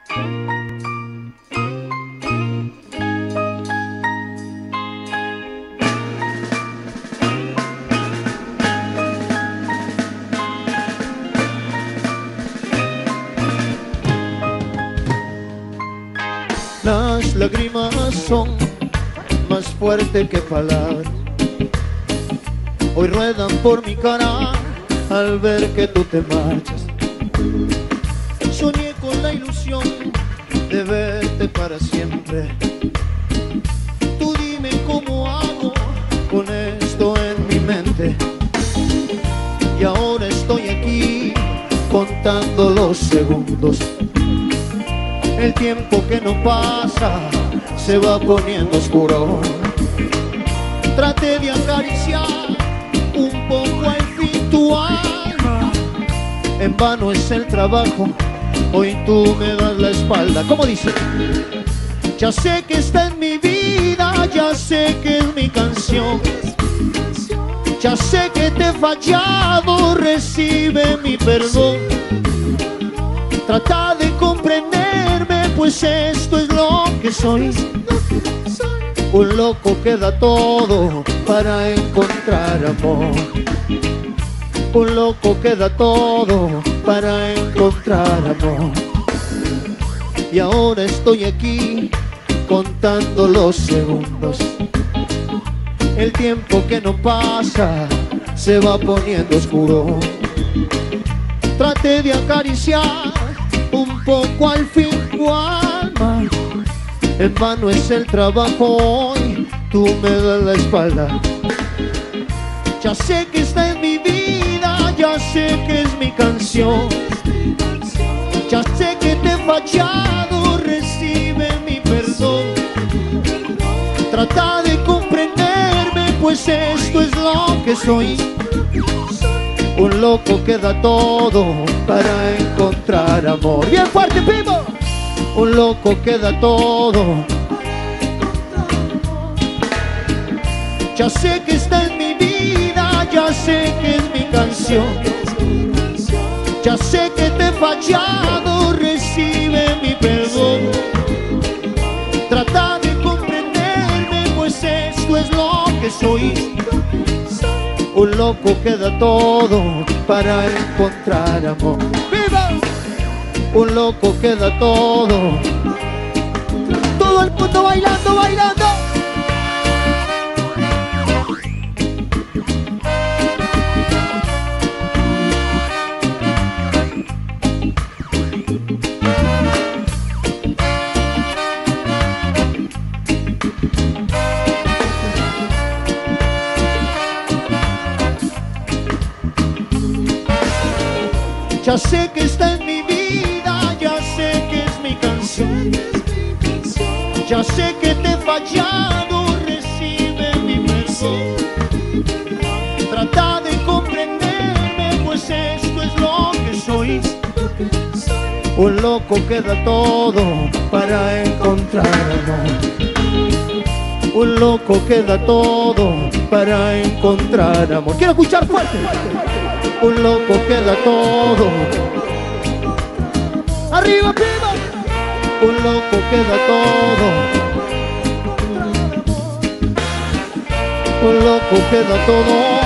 Las lágrimas son más fuertes que palabras. Hoy ruedan por mi cara al ver que tú te marchas. Soñé con la ilusión de verte para siempre. Tú dime cómo hago con esto en mi mente. Y ahora estoy aquí contando los segundos. El tiempo que no pasa se va poniendo oscuro. Traté de acariciar un poco al fin tu alma. En vano es el trabajo, hoy tú me das la espalda. ¿Cómo dice? Ya sé que está en mi vida, ya sé que es mi canción. Ya sé que te he fallado, recibe mi perdón. Trata de comprenderme, pues esto es lo que soy. Un loco que da todo para encontrar amor. Un loco que da todo para encontrar amor. Y ahora estoy aquí contando los segundos. El tiempo que no pasa se va poniendo oscuro. Traté de acariciar un poco al fin tu alma. En vano es el trabajo, hoy tú me das la espalda. Ya sé que está en mi vida, ya sé que es mi canción. Ya sé que te he fallado, recibe mi perdón. Trata de comprenderme, pues esto es lo que soy. Un loco que da todo para encontrar amor. Bien fuerte, primo. Un loco que da todo. Ya sé que está en mi vida, ya sé que es mi canción. Ya sé que te he fallado, recibe mi perdón. Trata de comprenderme, pues esto es lo que soy. Un loco que da todo para encontrar amor. ¡Viva! Un loco que da todo. Todo el mundo bailando, bailando. Ya sé que está en mi vida, ya sé que es mi canción. Ya sé que te he fallado, recibe mi perdón. Trata de comprenderme, pues esto es lo que soy. Un loco que da todo para encontrar amor. Un loco que da todo para encontrar amor. Quiero escuchar fuerte. Un loco que da todo. Arriba, arriba. Un loco que da todo. Un loco que da todo.